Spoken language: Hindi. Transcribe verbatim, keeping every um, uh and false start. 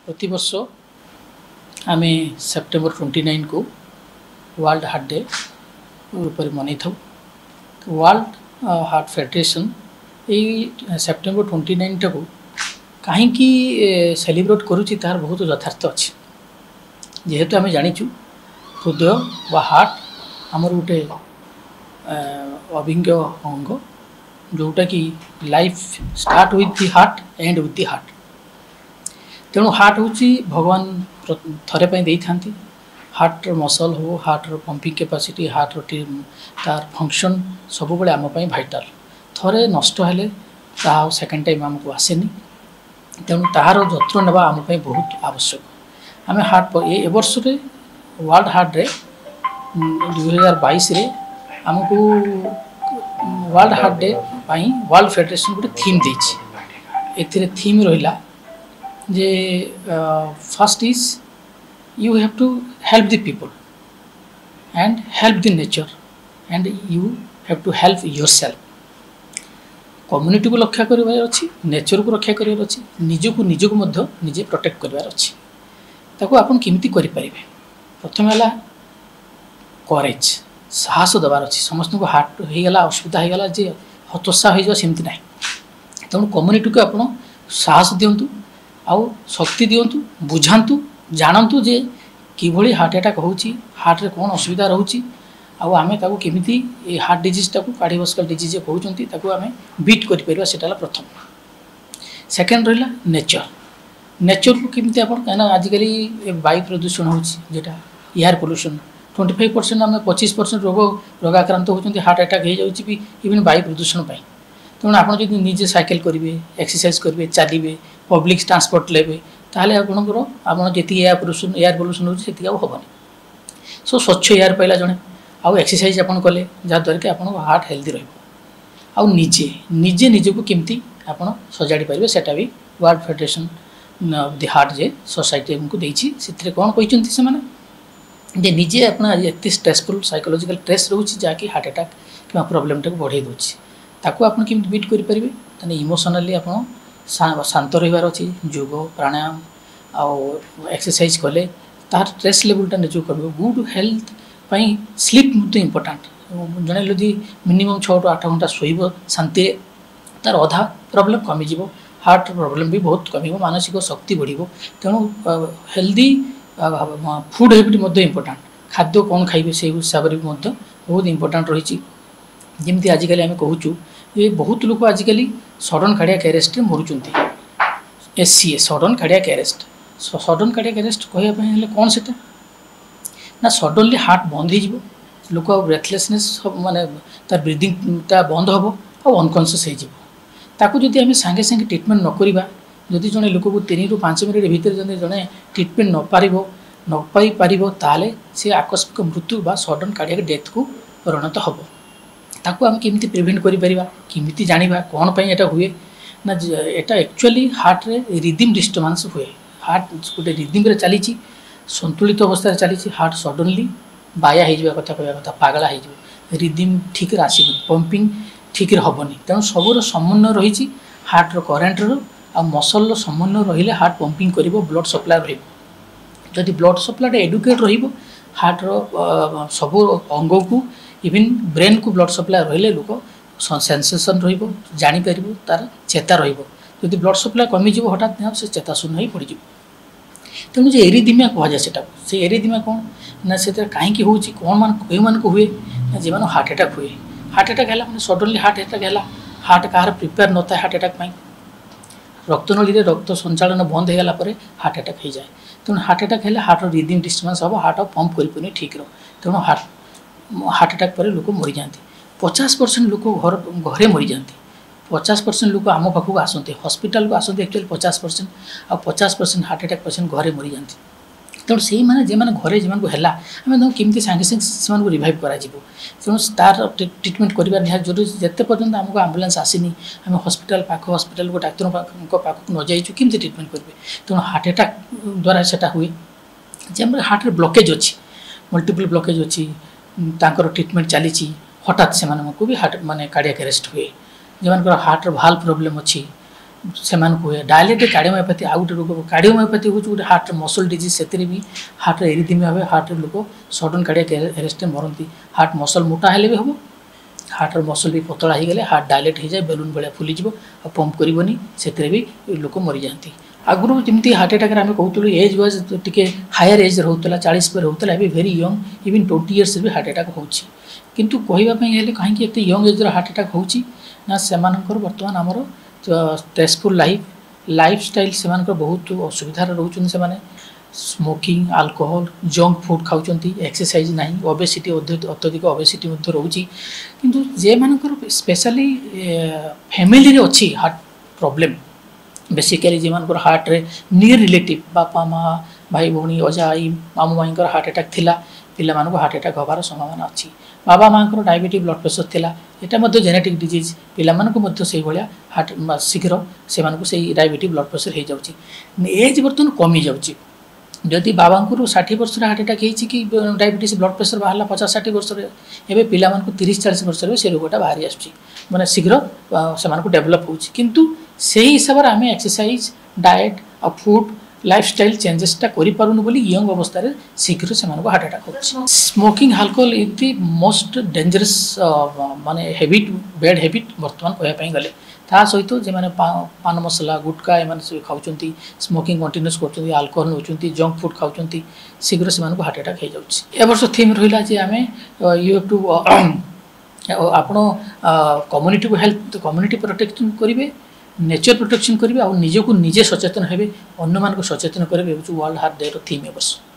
प्रति वर्ष आम सेप्टेम्बर ट्वेंटी नाइन को वर्ल्ड हार्ट डे रूप में मनई था। वर्ल्ड हार्ट फेडरेशन यही सेप्टेम्बर ट्वेंटी नाइन टाक कहीं सेलिब्रेट करुच्ची तार बहुत यथार्थ अच्छे। जेहेतु आम जाचु हृदय व हार्ट आमर गोटे अभिन्न अंग जोटा कि life start with the heart end with the heart. तेणु हार्ट हूँ भगवान थरे पाई दे था। हार्ट मसल हो हार्ट पंपिंग कैपेसिटी हार्ट तार फंक्शन सब बड़े आम भाइटाल। थरे नष्ट हेले सेकेंड टाइम आमको आसेनी। तेणु तार जत्न नेबा आम बहुत आवश्यक। आम हार्ट ए वर्ष वर्ल्ड हार्ट डे दुई हजार बाईस आमको वर्ल्ड हार्ट डे पाई वर्ल्ड फेडरेशन गोटे थीम देछि। ए थीम रहिला जे first is you have to help the people and help the nature and you have to help yourself. Community को रक्षा करार अच्छी, नेचर को रक्षा करार अच्छी, निजको निजको मध्य निजे प्रोटेक्ट करार अच्छी। ताको आपन केमिति करि परिबे? प्रथम है करेज साहस देवार अच्छी। समस्त को हार्ट हो गला असुविधा हो गला जे हतोत्साह हो सेमती ना। तेणु कम्युनिटी को आपन साहस दिंतु आउ शक्ति दिंतु बुझातु जानतु जे किभली हार्ट अटैक होची हार्ट रे कौन असुविधा रोची आउ आमे ताको केमिति ए हार्ट डिजीज टाको कार्डियोवास्कुलर डिजीज कहउचंती ताको आमे बीट करि परिबा सेटाला प्रथम। सेकेंड रहिला नेचर। नेचर को केमिति आपण कहना आजिकली वायु प्रदूषण होची जेटा air pollution twenty five percent आम पच्चीस परसेंट रोग रोगाक्रांत होती हार्ट अटैक हो जाऊँगी भी इवन वायु प्रदूषण पाई। तेणु आप निजे साइकिल करेंगे एक्सरसाइज करेंगे चलिए पब्लिक ट्रांसपोर्ट लेवे ताहले आपणकर आप जी एयर पोल्यूशन एयर पोल्यूशन होती हेनी। सो स्वच्छ एयर पाइला जड़े आउ एक्सरसाइज आप कले जहाँद्वारा कि आप हार्ट हेल्दी रहा। निजे निजे निजको केमती आप सजाड़ी पारे सेटा भी वर्ल्ड फेडरेशन दि हार्ट जे सोसाइटी को देती से कौन कहते से जे निजे अपना एत स्ट्रेसफुल साइकोलॉजिकल स्ट्रेस रोचे जहाँकि हार्ट अटैक कि प्रोब्लेम टाक बढ़े दूसरी ताकू आप बीट करेंगे। तेना इमोशनाली आप शांत रही अच्छी योग प्राणायाम आउ एक्सरसाइज कले तार स्ट्रेस लेवलटा निज कर गुड हेल्थ पाई स्लीप बहुत इम्पोर्टाट। जड़े यदि मिनिमम छः टू आठ घंटा शोब शांति तार अधा प्रोब्लेम कमिज हार्ट प्रोब्लेम भी बहुत कम मानसिक शक्ति बढ़। तेणु हेल्दी फूड हैबिट इम्पोर्टाट खाद्य कौन खाइबे से हिसाब से बहुत इम्पोर्टाट रही। जमी आजिकल आम कहूँ ये बहुत लोग आजिकल सडन कार्डियाक अरेस्ट मरुंच S C A sudden cardiac arrest. Sudden cardiac arrest कहवाई कौन से ना सडनली हार्ट बंद हो लोक ब्रेथलेसनेस माने तार ब्रीदिंगटा बंद हम और अनकनसीयस हो जदि आम सांगे सांगे ट्रिटमेंट न करवा जदि जड़े लोक को तीन रु पाँच मिनट भितर जब जड़े ट्रिटमेंट न पार न पाई पार ताले से आकस्मिक मृत्यु बा सडन कार्डियाक डेथ को परिणत हम। ताकू आम केमिति प्रिवेंट करिपरिबा केमिति जानिबा कौन पाई एटा हुए ना एटा एक्चुअली हार्ट रे रिदम डिस्टर्बेंस हुए। हार्ट गोटे रिदम रे चली संतुलित अवस्था चली हार्ट सडनली बाया हो कथा कहवा कथा पागला हो रिदम ठीक रे आसबनी पंपिंग ठीक रे हेनी। तेणु सबूर समन्वय रही हार्ट रो करेन्ट रो आ मसल समन्वय रहिले हार्ट पंपिंग करिवो ब्लड सप्लाई रहिबो। जदि ब्लड सप्लाई एडुकेट रहिबो हार्ट रो सब अंग को इवन ब्रेन को ब्लड सप्लाई रहिले लोक सेंसेशन रहिबो जानि परिबो तार चेता रहिबो। जदि ब्लड सप्लाई कमिज हठात से चेता शून्य ही पड़ज। तेणु जो एरिदीमिया कहुए से से एरिदीमिया कौन ना से कहीं हूँ कौन मान कई मान को हुए ना जी हार्ट अटैक हुए। हार्ट अटैक है मैंने सडनली हार्ट अटैक है हार्ट कहार प्रिपेयर न था हार्ट अटैक पाई रक्तनली रक्त संचालन बंद हो गला हार्ट अटैक हो जाए। तेणु हार्ट अटैक है हार्ट रिदम डिस्टर्बेंस हम हार्ट पंप कर ठीक रो। तेणु हार्ट हार्ट अटैक पर लोक मरी जाती पचास परसेंट लोक घर घरे मरी जाती पचास परसेंट लोक आम पाखक आसते हॉस्पिटल को आसते एक्चुअली पचास परसेंट आ पचास परसेंट हार्ट अटैक पेसेंट घरे मरी जाती। तेणु से मैंने जो मैंने घरे जो है आम केमती सांगे सांगे से रिवाइव करा तेणु तार ट्रिटमेंट करवा निहार जरूरी जिते पर्यटन आमको आम्बुलांस आसीनी आम हॉस्पिटल पाख हॉस्पिटल को डाक्तर पाखक न जाइए केमती ट्रिटमेंट करेंगे। तेणु हार्ट अटैक द्वारा सेटा हुए जब हार्ट रे ब्लॉकेज अच्छी मल्टीपल ब्लॉकेज अच्छी तांकर ट्रिटमेंट चली हठात से भी हार्ट माने कार्डियाक अरेस्ट हुए। जो हार्ट रो भाल्व प्रॉब्लम अच्छी से हुए डायलेक्ट कार्डियोमायोपैथी आउ गोटे रोग कार्डियोमायोपैथी हूँ गोटे हार्ट मसल डिजीज से भी हार्ट एरिथमिया हुए हार्ट लोक सडन कार्डियाक अरेस्ट मरती हार्ट मसल मोटा हेले भी हम हार्टर मसल भी पतला हो गले हार्ट डायलेक्ट हो जाए बेलून भाया फुलीज और पंप करनी से भी लोक मरी जाती आगुरी जमी हार्ट अटैक आम कहूँ एज वाइज टी हायर एज रोला चालीस पर होता है very young even twenty years भी हार्ट अटैक हो किंतु कहवाई कहीं एत यंग एज हार्ट अटैक होना से बर्तमान आमर स्ट्रेसफुल लाइफ लाइफ स्टाइल से बहुत असुविधा रोच से स्मोकिंग अल्कोहल जंक फूड खाऊँ एक्सरसाइज ना ओबेसिटी अत्यधिक ओबेसिटी रोचे किंतु जे मानकर स्पेशली फैमिली अच्छी हार्ट प्रॉब्लम बेसिकली जे मानकर हार्ट रे नियर रिलेटिव बापा माँ भाई भौणी अजा आई मामू माई हार्ट अटैक थिला पिला मानक हार्ट अटैक होबार संभावना अच्छी बाबा माँ डायबिटीज ब्लड प्रेशर थिला यहाँ जेनेटिक डिजीज पिला मानक से भाया हार्ट शीघ्र से डायबिटीज ब्लड प्रेशर हो जाऊँगी एज बर्तमान कमी जाऊँगी जदि बाबा को षाठी वर्ष हार्ट अटैक होती कि डायबिटीज ब्लड प्रेशर बाहर पचास षाठी वर्ष एवं पिला तीस चालीस वर्ष से रोगटा बाहरी आसने शीघ्र से डेभलप हो किंतु से हिसाब से आम एक्सरसाइज डाएट आ फूड लाइफस्टाइल चेंजेसटा करूँ बोली यंग अवस्था शीघ्र से हार्ट अटैक हो smoking alcohol is the most dangerous माने हैबिट बैड हैबिट बर्तमान कहवाई गले ता सहित जो मैंने पान मसला गुटका एम खाऊँ स्मोकिंग कंटिन्यूस कर अल्कोहल नौ जंक फूड खाऊँ शीघ्र से हार्ट अटैक हो जाए ए वर्ष थीम रहा जे आम यू टू आपण कम्युनिटी को हेल्थ कम्युनिटी प्रोटेक्शन करेंगे नेचर प्रोटेक्शन करेंगे और निजक निजे सचेतन हेबे अन्य मान सचेतन करेंगे वर्ल्ड हार्ट डे थीम ए वर्ष।